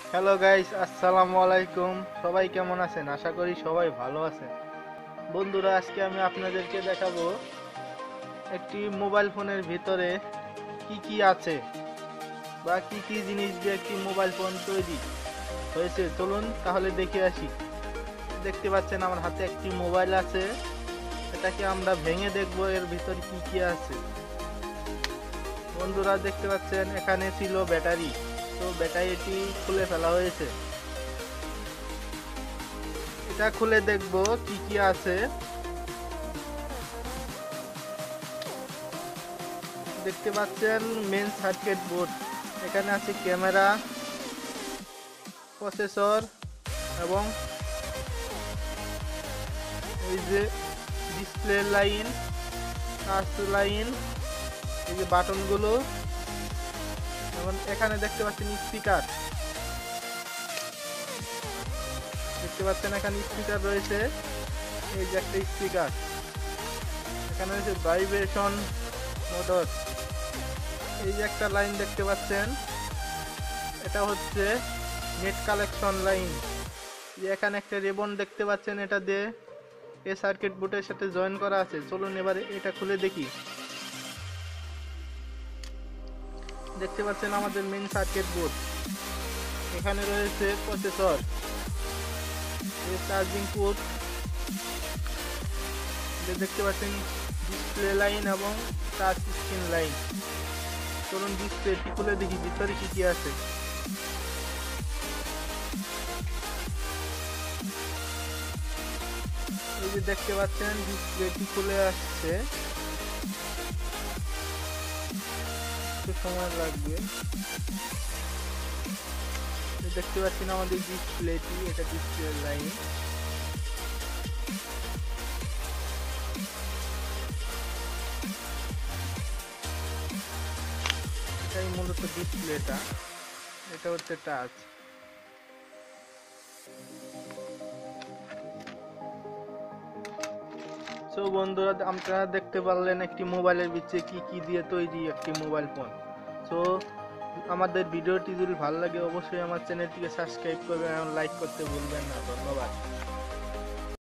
Hello guys, আসসালামু আলাইকুম। সবাই কেমন আছেন? আশা করি সবাই ভালো আছেন। বন্ধুরা, আজকে আমি আপনাদেরকে দেখাবো একটি মোবাইল ফোনের ভিতরে কি কি আছে বা কি কি জিনিস দিয়ে একটি মোবাইল ফোন তৈরি হয়েছে। চলুন তাহলে দেখে আসি। দেখতে পাচ্ছেন আমার হাতে একটি মোবাইল আছে, এটাকে আমরা ভেঙে দেখবো এর ভিতরে কি কি আছে। বন্ধুরা, দেখতে পাচ্ছেন এখানে ছিল ব্যাটারি, তো ব্যাটারিটি খুলে ফেলা হয়েছে। এটা খুলে দেখবো কি কি আছে। দেখতে পাচ্ছেন মেন সার্কিট বোর্ড, এখানে আছে ক্যামেরা, প্রসেসর এবং এই যে ডিসপ্লে লাইন, টাচ লাইন, এই যে বাটনগুলো, এবং এখানে দেখতে পাচ্ছেন স্পিকার। দেখতে পাচ্ছেন এখানে স্পিকার রয়েছে, এই যে একটা স্পিকার। এখানে রয়েছে ভাইব্রেশন মোটর, এই যে একটা লাইন দেখতে পাচ্ছেন, এটা হচ্ছে নেট কালেকশন লাইন। যে এখানে একটা রিবন দেখতে পাচ্ছেন, এটা দিয়ে এই সার্কিট বোর্ডের সাথে জয়েন করা আছে। চলুন এবারে এটা খুলে দেখি। দেখতে পাচ্ছেন আমাদের মেইন সার্কিট বোর্ড, এখানে রয়েছে প্রসেসর, চার্জিং পোর্ট, দেখতে পাচ্ছেন ডিসপ্লে লাইন এবং টাচ স্ক্রিন লাইন। চলুন ডিসপ্লেটি খুলে দেখি ভিতরে কি কি আছে। এই যে দেখতে পাচ্ছেন ডিসপ্লেটি খুলে আসছে, একটু সময় লাগবে। দেখতে পাচ্ছেন আমাদের ডিসপ্লেটি, এটা ডিসপ্লে লাইন। এটাই মূলত ডিসপ্লেটা, এটা হচ্ছে টাচ। সো বন্ধুরা, আপনারা দেখতে পারলেন একটি মোবাইলের ভিতরে কি কি দিয়ে তৈরি একটি মোবাইল ফোন। সো আমাদের ভিডিওটি যদি ভালো লাগে অবশ্যই আমার চ্যানেলটিকে সাবস্ক্রাইব করবেন এবং লাইক করতে ভুলবেন না। ধন্যবাদ।